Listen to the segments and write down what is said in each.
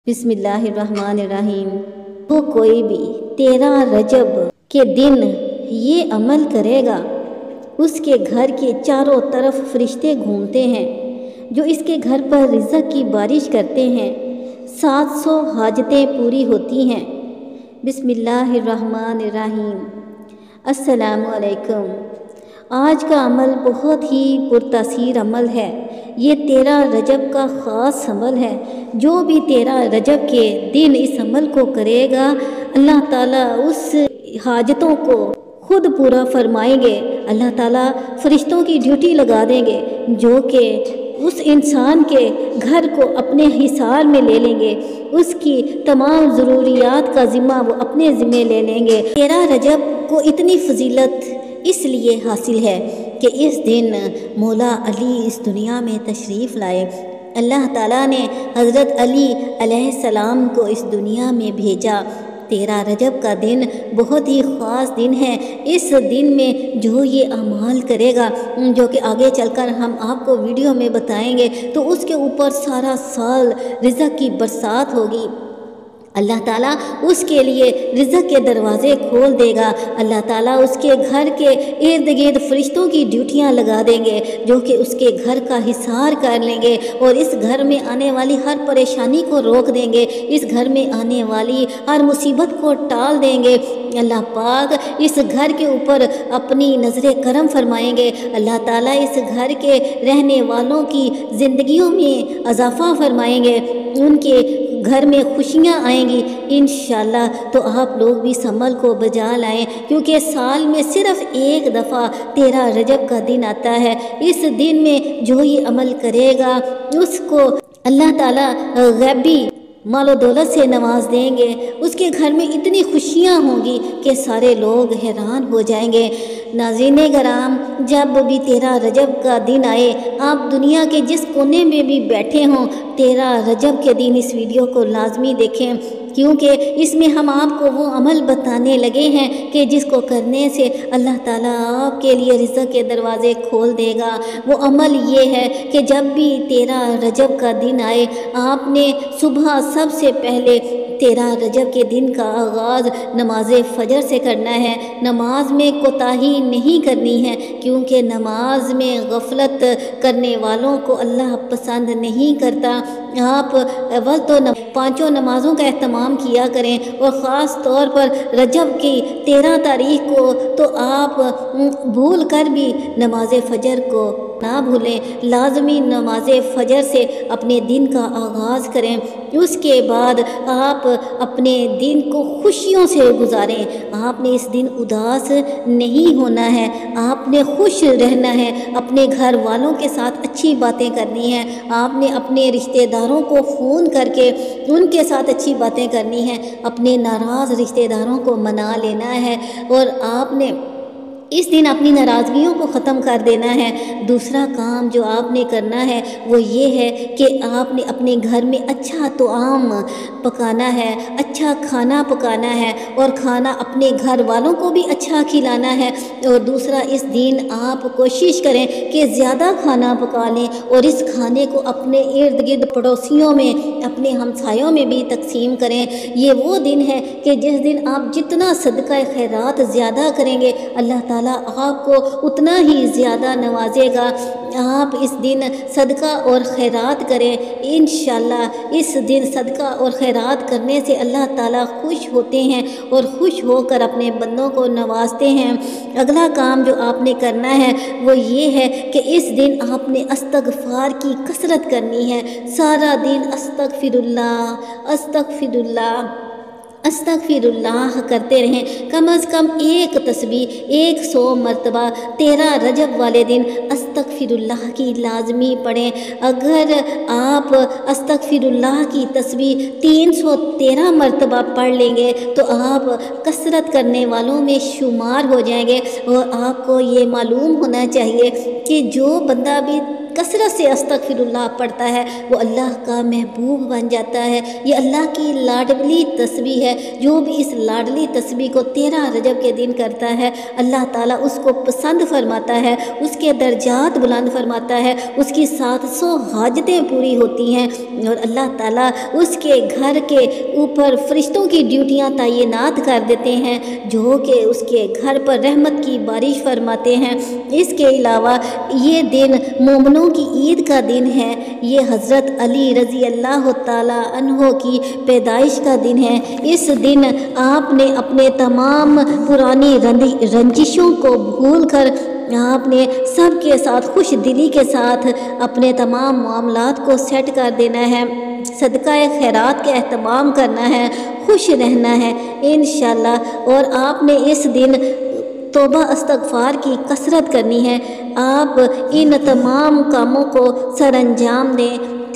बिस्मिल्लाहिर्रहमानिर्रहीम। तो कोई भी 13 रजब के दिन ये अमल करेगा, उसके घर के चारों तरफ फरिश्ते घूमते हैं जो इसके घर पर रिज़्क़ की बारिश करते हैं। 700 हाजतें पूरी होती हैं। बिस्मिल्लाहिर्रहमानिर्रहीम। अस्सलामु अलैकुम। आज का अमल बहुत ही पुरतासीर अमल है। ये 13 रजब का ख़ास अमल है। जो भी 13 रजब के दिन इस अमल को करेगा, अल्लाह ताला उस हाजतों को खुद पूरा फरमाएंगे। अल्लाह ताला फरिश्तों की ड्यूटी लगा देंगे जो कि उस इंसान के घर को अपने हिसार में ले लेंगे। उसकी तमाम ज़रूरियात का ज़िम्मा वो अपने ज़िम्मे ले लेंगे। 13 रजब को इतनी फजीलत इसलिए हासिल है कि इस दिन मौला अली इस दुनिया में तशरीफ़ लाए। अल्लाह ताला ने हज़रत अली अलैहिस्सलाम को इस दुनिया में भेजा। 13 रजब का दिन बहुत ही ख़ास दिन है। इस दिन में जो ये अमाल करेगा, जो कि आगे चलकर हम आपको वीडियो में बताएंगे, तो उसके ऊपर सारा साल रिज़्क़ की बरसात होगी। अल्लाह ताला उसके लिए रिज़्क़ के दरवाज़े खोल देगा। अल्लाह ताला उसके घर के इर्द गिर्द फरिश्तों की ड्यूटियाँ लगा देंगे जो कि उसके घर का हिसार कर लेंगे और इस घर में आने वाली हर परेशानी को रोक देंगे, इस घर में आने वाली हर मुसीबत को टाल देंगे। अल्लाह पाक इस घर के ऊपर अपनी नज़र करम फरमाएंगे। अल्लाह ताला इस घर के रहने वालों की ज़िंदगियों में इजाफ़ा फरमाएंगे, उनके घर में खुशियाँ आएंगी इंशाअल्लाह। तो आप लोग भी इस अमल को बजा लाएं, क्योंकि साल में सिर्फ़ एक दफ़ा 13 रजब का दिन आता है। इस दिन में जो ये अमल करेगा उसको अल्लाह ताला गैबी मालो दौलत से नवाज देंगे। उसके घर में इतनी खुशियाँ होंगी कि सारे लोग हैरान हो जाएंगे। नाज़रीन कराम, जब भी 13 रजब का दिन आए, आप दुनिया के जिस कोने में भी बैठे हों, 13 रजब के दिन इस वीडियो को लाजमी देखें, क्योंकि इसमें हम आपको वो अमल बताने लगे हैं कि जिसको करने से अल्लाह ताला आपके लिए रिज़्क़ के दरवाज़े खोल देगा। वो अमल ये है कि जब भी 13 रजब का दिन आए, आपने सुबह सबसे पहले 13 रजब के दिन का आगाज़ नमाज फ़जर से करना है। नमाज में कोताही नहीं करनी है, क्योंकि नमाज में गफलत करने वालों को अल्लाह पसंद नहीं करता। आप अव्वल तो पाँचों नमाज़ों का एहतमाम किया करें, और ख़ास तौर पर रजब की 13 तारीख को तो आप भूल कर भी नमाज फ़जर को ना भूलें। लाजमी नमाज फ़जर से अपने दिन का आगाज़ करें। उसके बाद आप अपने दिन को खुशियों से गुजारें। आपने इस दिन उदास नहीं होना है, आपने खुश रहना है। अपने घर वालों के साथ अच्छी बातें करनी हैं। आपने अपने रिश्तेदारों को फ़ोन करके उनके साथ अच्छी बातें करनी हैं। अपने नाराज़ रिश्तेदारों को मना लेना है और आपने इस दिन अपनी नाराज़गियों को ख़त्म कर देना है। दूसरा काम जो आपने करना है वो ये है कि आपने अपने घर में अच्छा तोआम पकाना है, अच्छा खाना पकाना है, और खाना अपने घर वालों को भी अच्छा खिलाना है। और दूसरा, इस दिन आप कोशिश करें कि ज़्यादा खाना पका लें और इस खाने को अपने इर्द गिर्द पड़ोसियों में, अपने हमसायों में भी तकसीम करें। ये वो दिन है कि जिस दिन आप जितना सदका खैरात ज़्यादा करेंगे, अल्लाह ताला आपको उतना ही ज़्यादा नवाजेगा। आप इस दिन सदका और खैरात करें इंशाअल्लाह। इस दिन सदका और खैरात करने से अल्लाह ताला खुश होते हैं और खुश होकर अपने बंदों को नवाजते हैं। अगला काम जो आपने करना है वो ये है कि इस दिन आपने इस्तग़फ़ार की कसरत करनी है। सारा दिन अस्तग़फ़िरुल्लाह अस्तग़फ़िरुल्लाह अस्तग़फ़िरुल्लाह करते रहें। कम अज़ कम एक तस्बीह 100 मरतबा 13 रजब वाले दिन अस्तग़फ़िरुल्लाह की लाजमी पढ़ें। अगर आप अस्तग़फ़िरुल्लाह की तस्बीह 313 मरतबा पढ़ लेंगे तो आप कसरत करने वालों में शुमार हो जाएंगे। और आपको ये मालूम होना चाहिए कि जो बंदा भी کثرت سے استغفراللہ پڑھتا ہے وہ اللہ کا محبوب بن جاتا ہے۔ یہ اللہ کی لاڈلی تسبیح ہے۔ جو بھی اس لاڈلی تسبیح کو 13 رجب کے دن کرتا ہے اللہ تعالیٰ اس کو پسند فرماتا ہے، اس کے درجات بلند فرماتا ہے، اس کی 700 حاجتیں پوری ہوتی ہیں، اور اللہ تعالیٰ اس کے گھر کے اوپر فرشتوں کی ڈیوٹیاں تعینات کر دیتے ہیں جو کہ اس کے گھر پر رحمت کی بارش فرماتے ہیں۔ اس کے علاوہ یہ دن مومنوں کی عید کا دن ہے، یہ حضرت علی رضی اللہ تعالیٰ عنہ کی پیدائش کا دن ہے۔ اس دن آپ نے اپنے تمام پرانی رنجشوں کو بھول کر آپ نے سب کے ساتھ خوش دلی کے ساتھ اپنے تمام معاملات کو سیٹ کر دینا ہے، صدقہ خیرات کا اہتمام کرنا ہے، خوش رہنا ہے انشاءاللہ۔ اور آپ نے اس دن توبہ استغفار کی کثرت کرنی ہے۔ آپ ان تمام کاموں کو سر انجام دیں۔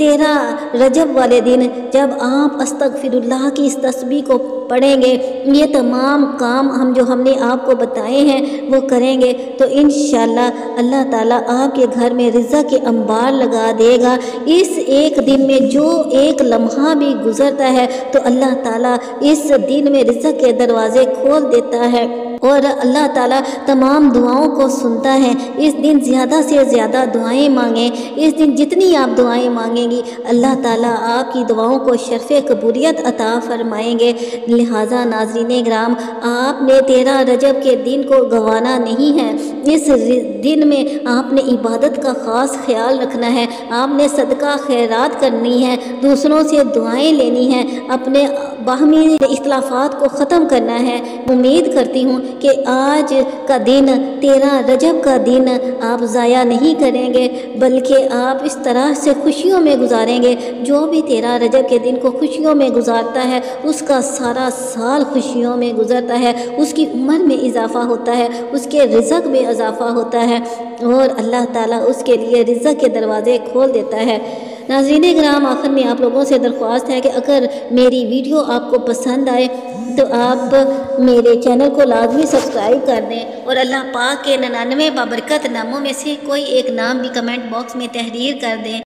13 رجب والے دن جب آپ استغفراللہ کی اس تسبیح کو پڑھیں گے، یہ تمام کام ہم نے آپ کو بتائے ہیں وہ کریں گے تو انشاءاللہ اللہ تعالیٰ آپ کے گھر میں رزق کے انبار لگا دے گا۔ اس ایک دن میں جو ایک لمحہ بھی گزرتا ہے تو اللہ تعالیٰ اس دن میں رزق کے دروازے کھول دیتا ہے اور اللہ تعالیٰ تمام دعاؤں کو سنتا ہے۔ اس دن زیادہ سے زیادہ دعائیں مانگیں۔ اس دن جتنی آپ دعائیں مانگیں گی اللہ تعالیٰ آپ کی دعاؤں کو شرف قبولیت عطا فرمائیں گے۔ لہٰذا ناظرین کرام، آپ نے 13 رجب کے دن کو گنوانا نہیں ہے۔ اس دن میں آپ نے عبادت کا خاص خیال رکھنا ہے، آپ نے صدقہ خیرات کرنی ہے، دوسروں سے دعائیں لینی ہیں، اپنے باہمی اختلافات کو ختم کرنا ہے۔ امید کرتی ہوں کہ آج کا دن 13 رجب کا دن آپ ضائع نہیں کریں گے بلکہ آپ اس طرح سے خوشیوں میں گزاریں گے۔ جو بھی 13 رجب کے دن کو خوشیوں میں گزارتا ہے اس کا سارا سال خوشیوں میں گزرتا ہے، اس کی عمر میں اضافہ ہوتا ہے، اس کے رزق میں اضافہ ہوتا ہے اور اللہ تعالیٰ اس کے لیے رزق کے دروازے کھول دیتا ہے۔ ناظرین کرام، آخر میں آپ لوگوں سے درخواست ہے کہ اگر میری ویڈیو آپ کو پسند آئے تو آپ میرے چینل کو لازمی سبسکرائب کر دیں اور اللہ پاک کے 99 بابرکت ناموں میں سے کوئی ایک نام بھی کمنٹ باکس میں تحریر کر دیں۔